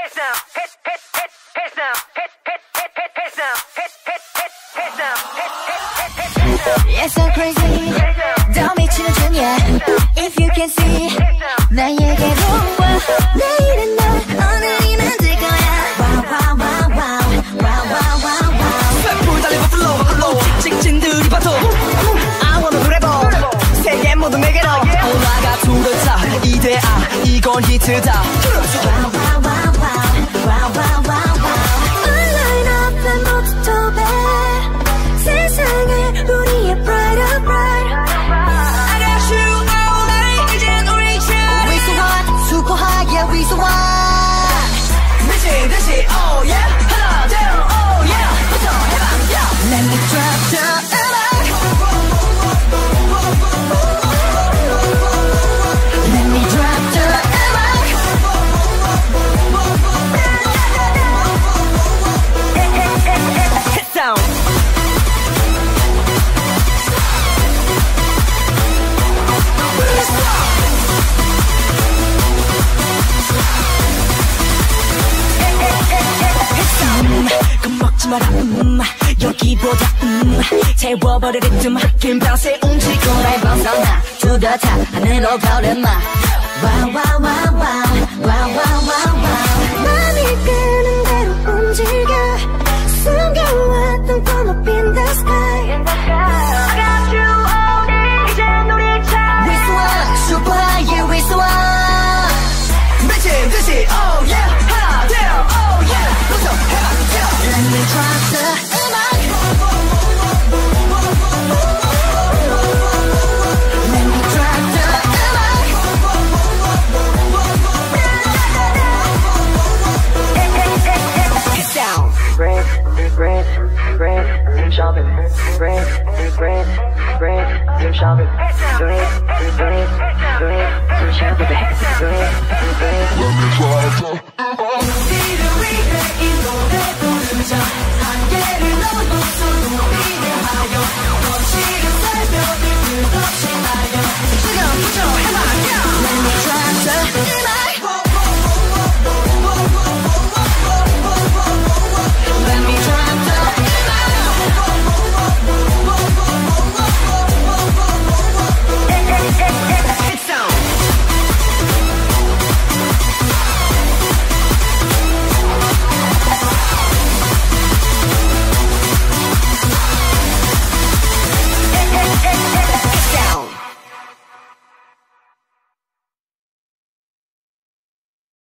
It's so crazy 더 미치는 중이야 If you can see 나에게로 와 내일은 너 오늘이 만들 거야 Wow wow wow wow wow wow wow wow 불 달리고 flow 직진들이 봐도 I wanna do it 세계 모두 내게로 올라가 두르자 이대아 이건 히트다 Wow wow wow wow wow wow wow wow Online 앞에 모두 도배 세상에 우리의 brighter bright I got you all night 이젠 우리 차 We so hot super hot yeah we so hot 미친 듯이 oh yeah 하나 둘 oh yeah 부터 해봐 yeah Let me drop the 음악 Let me drop the 음악 Hit sound 겁먹지 마라 여기보다 채워버릴 리듬 긴 밤새 움직여 날 벗어나 to the top 하늘로 걸음마 Wow wow wow wow wow wow wow wow 맘이 끄는 대로 움직여 숨겨왔던 come up in the sky I got you all day 이젠 우리 차 We so hot super high yeah we so hot 미친 듯이 oh yeah 하나 둘 oh yeah 부터 해봐 yeah Let me drop the 음악 Let me drop the 음악 Hit sound break shove it break shove it do it shove it Let me try to